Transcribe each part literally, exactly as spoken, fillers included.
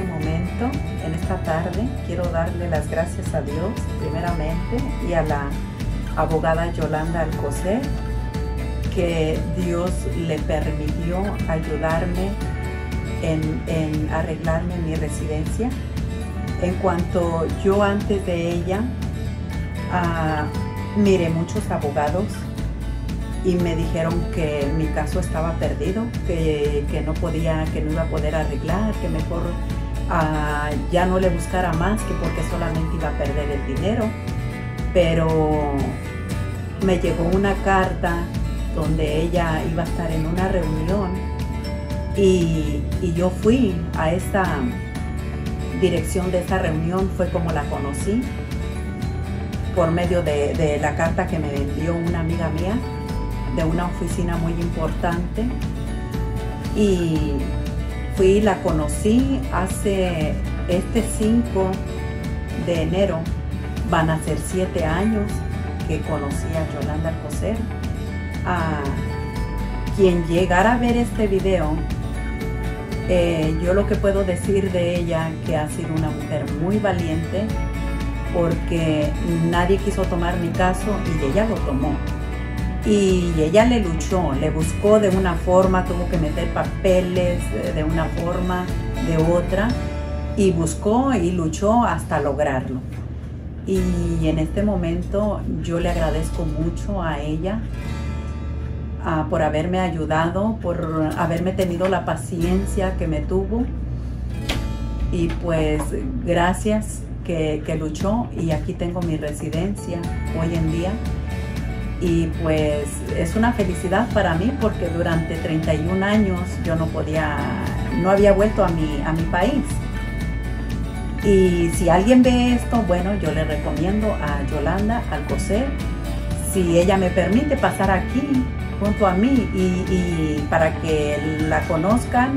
momento, en esta tarde, quiero darle las gracias a Dios, primeramente, y a la abogada Yolanda Alcocer, que Dios le permitió ayudarme en, en arreglarme mi residencia. En cuanto yo antes de ella, uh, miré muchos abogados y me dijeron que mi caso estaba perdido, que, que no podía, que no iba a poder arreglar, que mejor uh, ya no le buscara más, que porque solamente iba a perder el dinero. Pero me llegó una carta donde ella iba a estar en una reunión y, y yo fui a esa dirección de esa reunión, fue como la conocí, por medio de, de la carta que me envió una amiga mía de una oficina muy importante, y fui y la conocí hace este cinco de enero, van a ser siete años que conocí a Yolanda Alcocer. A quien llegara a ver este video, eh, yo lo que puedo decir de ella, que ha sido una mujer muy valiente, porque nadie quiso tomar mi caso y ella lo tomó. Y ella le luchó, le buscó de una forma, tuvo que meter papeles de una forma, de otra, y buscó y luchó hasta lograrlo. Y en este momento yo le agradezco mucho a ella uh, por haberme ayudado, por haberme tenido la paciencia que me tuvo. Y pues gracias que, que luchó, y aquí tengo mi residencia hoy en día. Y pues es una felicidad para mí, porque durante treinta y un años yo no podía, no había vuelto a mi, a mi país. Y si alguien ve esto, bueno, yo le recomiendo a Yolanda Alcocer, si ella me permite pasar aquí junto a mí y, y para que la conozcan,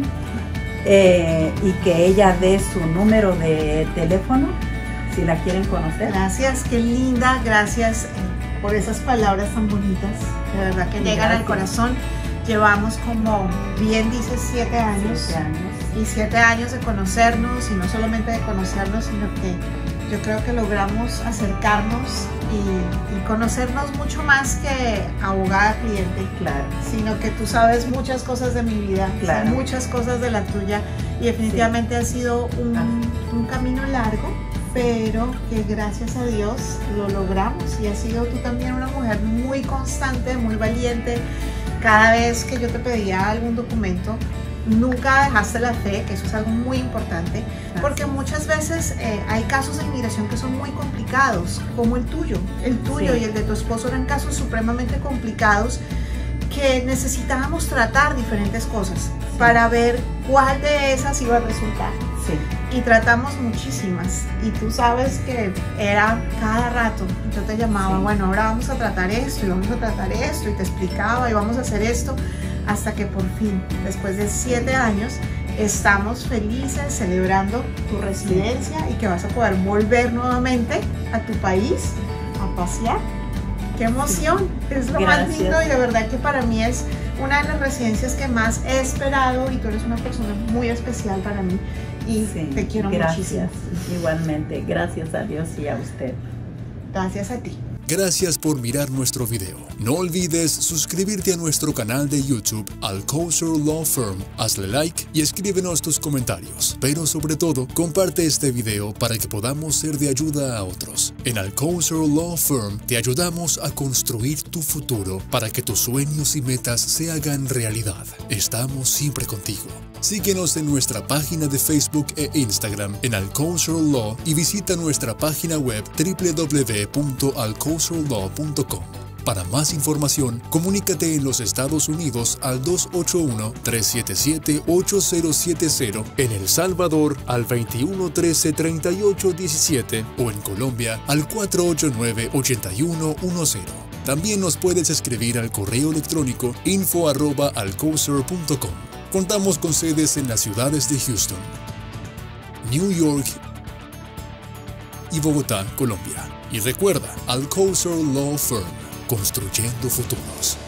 eh, y que ella dé su número de teléfono si la quieren conocer. Gracias, qué linda, gracias por esas palabras tan bonitas, de verdad que llegan al corazón. Llevamos, como bien dices, siete años, siete años y siete años de conocernos, y no solamente de conocernos, sino que yo creo que logramos acercarnos y, y conocernos mucho más que abogada-cliente, claro, sino que tú sabes muchas cosas de mi vida, claro, muchas cosas de la tuya, y definitivamente sí. ha sido un, un camino largo, pero que gracias a Dios lo logramos, y has sido tú también una mujer muy constante, muy valiente. Cada vez que yo te pedía algún documento, nunca dejaste la fe, que eso es algo muy importante, porque muchas veces eh, hay casos de inmigración que son muy complicados, como el tuyo. El tuyo sí. y el de tu esposo eran casos supremamente complicados, que necesitábamos tratar diferentes cosas sí. para ver cuál de esas iba a resultar. Sí. Y tratamos muchísimas, y tú sabes que era cada rato, yo te llamaba, sí. bueno, ahora vamos a tratar esto, y vamos a tratar esto, y te explicaba, y vamos a hacer esto, hasta que por fin, después de siete años, estamos felices celebrando tu residencia, y que vas a poder volver nuevamente a tu país a pasear. ¡Qué emoción! Sí. Es lo Gracias. más lindo, y de verdad que para mí es una de las residencias que más he esperado, y tú eres una persona muy especial para mí, y sí, te quiero gracias, muchísimo. Igualmente, gracias a Dios y a usted. Gracias a ti. Gracias por mirar nuestro video. No olvides suscribirte a nuestro canal de YouTube, Alcocer Law Firm, hazle like y escríbenos tus comentarios. Pero sobre todo, comparte este video para que podamos ser de ayuda a otros. En Alcocer Law Firm te ayudamos a construir tu futuro para que tus sueños y metas se hagan realidad. Estamos siempre contigo. Síguenos en nuestra página de Facebook e Instagram en Alcocer Law, y visita nuestra página web w w w punto alcocer law punto com. Para más información, comunícate en los Estados Unidos al dos ocho uno, tres siete siete, ocho cero siete cero, en El Salvador al veintiuno trece, treinta y ocho diecisiete o en Colombia al cuatro ocho nueve, ocho uno uno cero. También nos puedes escribir al correo electrónico info arroba alcocer punto com. Contamos con sedes en las ciudades de Houston, New York y Bogotá, Colombia. Y recuerda, Alcocer Law Firm, construyendo futuros.